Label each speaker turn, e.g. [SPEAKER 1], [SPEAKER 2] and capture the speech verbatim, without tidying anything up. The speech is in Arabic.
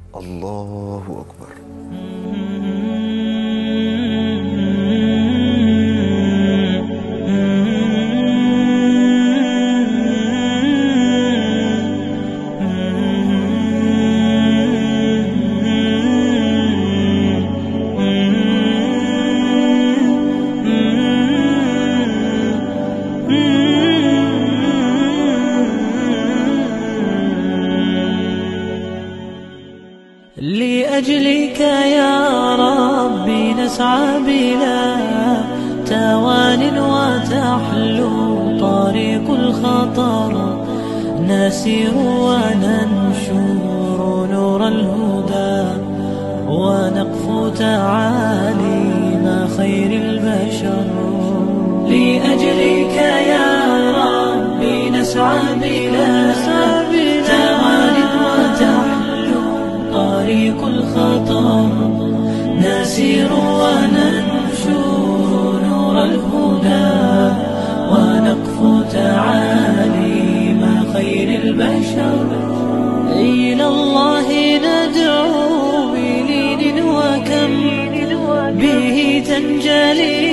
[SPEAKER 1] الله أكبر.
[SPEAKER 2] لأجلك يا ربي نسعى بلا توان وتحلو طريق الخطر، نسير وننشر نور الهدى ونقفو تعاليم خير البشر. لأجلك يا ربي نسعى بلا توان وتحلو طريق الخطر، نسير وننشر نور الهدى ونقفو تعاليم خير البشر. إلى الله ندعو بلين وكم به تنجلي